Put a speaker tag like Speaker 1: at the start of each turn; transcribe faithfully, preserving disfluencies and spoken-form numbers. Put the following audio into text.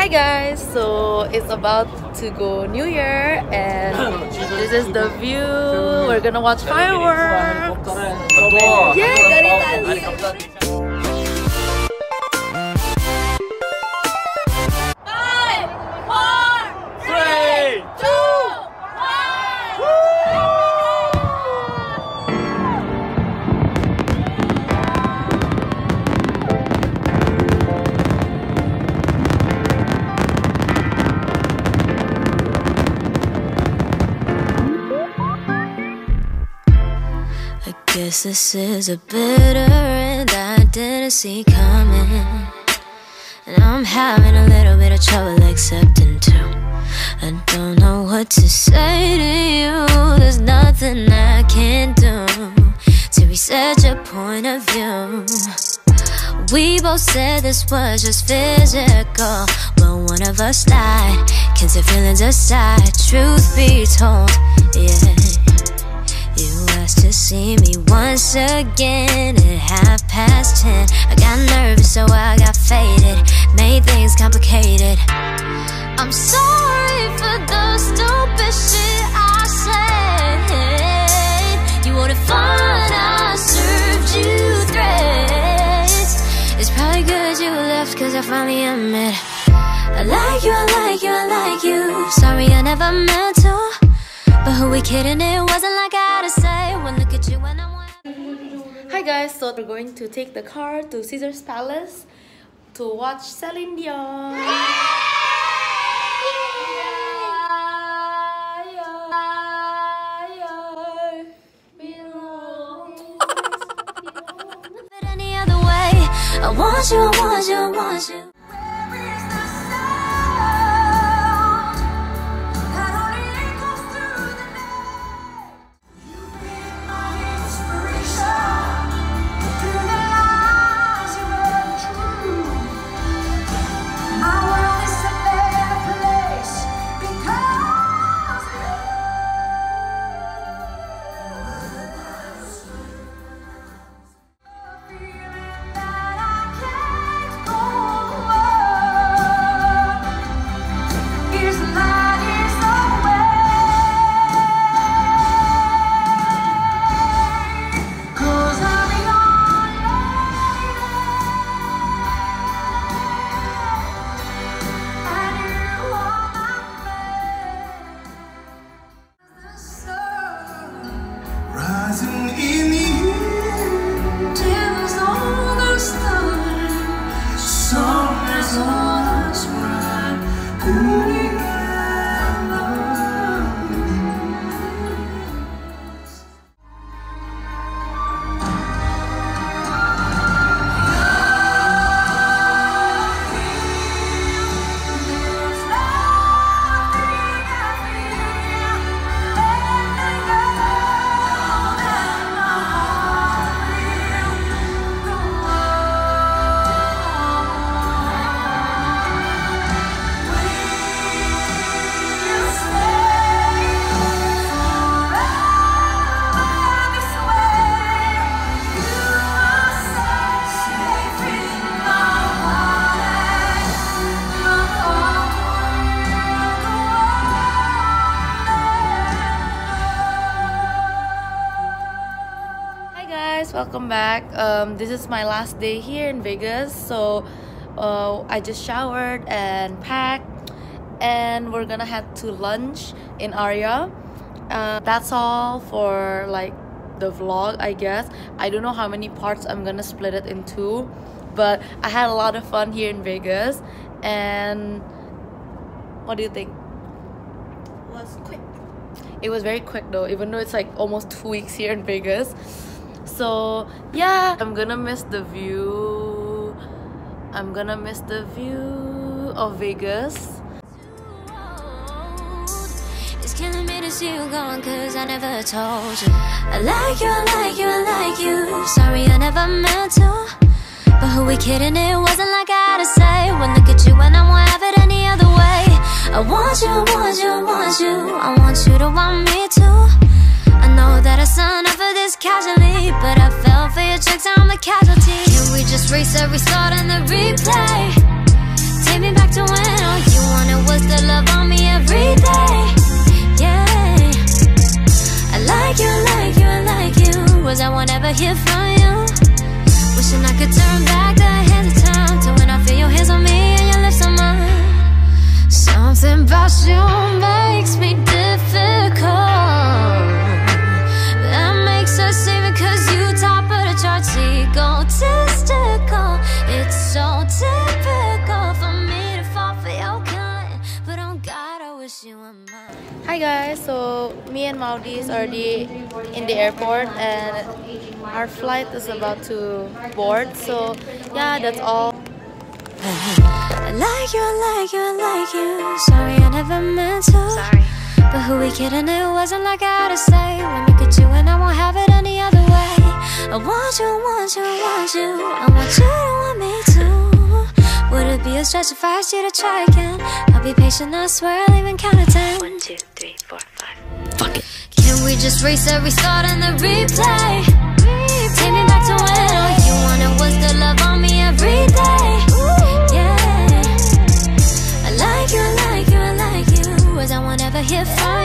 Speaker 1: Hi guys, so it's about to go New Year and this is the view. We're gonna watch fireworks. Yay, dari tadi. Five, four, three, two,
Speaker 2: guess this is a bitter end I didn't see coming, and I'm having a little bit of trouble accepting too. I don't know what to say to you. There's nothing I can do to reset your point of view. We both said this was just physical, but one of us lied. Can't say feelings aside. Truth be told, yeah, you asked to see me once again at half past ten. I got nervous, so I got faded, made things complicated. I'm sorry for the stupid shit I said. You wouldn't find I served you threats. It's probably good you left, cause I finally admit I like you, I like you, I like you. Sorry I never meant to, but who we kidding, it wasn't like I had to say when look at you when I'm with.
Speaker 1: Hi guys, so we're going to take the car to Caesar's Palace to watch Celine Dion.
Speaker 2: But any other way, I want you, I want you, I want you.
Speaker 1: Welcome back. Um, this is my last day here in Vegas, so uh, I just showered and packed, and we're gonna head to lunch in Aria. Uh, that's all for like the vlog, I guess. I don't know how many parts I'm gonna split it into, but I had a lot of fun here in Vegas. And what do you think? It was quick. It was very quick though, even though it's like almost two weeks here in Vegas. So yeah, I'm gonna miss the view. I'm gonna miss the view of Vegas.
Speaker 2: It's killing me to see you gone, cause I never told you I like you, I like you, I like you. Sorry I never meant to, but who we kidding, it wasn't like I had to say when look at you when I won't have it any other way. I want you, I want you, I want you. I want you to want me too. I know that I signed up for this casually, but I fell for your tricks, I'm the casualty. Can we just race every start and the replay? Take me back to when all hear from you. Wishing I could turn back the hands of time to when I feel your hands on me and your lips on mine. Something about you makes me difficult. That makes us even, cause you top of the charts, egotistical. It's so typical for me to fall for your kind, but oh God, I wish you were mine.
Speaker 1: Hi guys, so me and Maudie is already in the airport and our flight is about to board. So yeah, that's all.
Speaker 2: I like you, I like you, I like you. Sorry, I never meant to. Sorry. But who we kidding? It wasn't like I had to say. When look at you and I won't have it any other way. I want you, want you, want you. I want you to want me too. Would it be a stretch if I asked you to try again? I'll be patient, I swear I'll even count to ten.
Speaker 1: One, two, three, four, five.
Speaker 2: Fuck it. Can we just reset, restart, and then replay? Take me back to when all you wanted was the love on me every day. Yeah, I like you, I like you, I like you. As I won't ever hear from